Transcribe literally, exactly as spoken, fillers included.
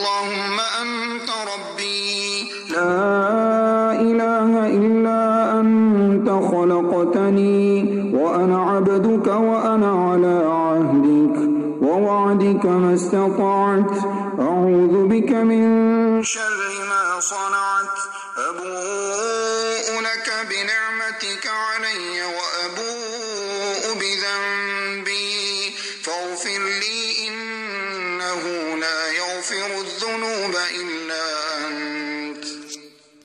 अल्लाहुम्मा अंत रब्बी ला इलाहा इल्ला अंत खलक़तनी व अना अब्दुका व अना अला अहदिक व वअदिका मस्ततअत अऊज़ु बिका मिन शर्रि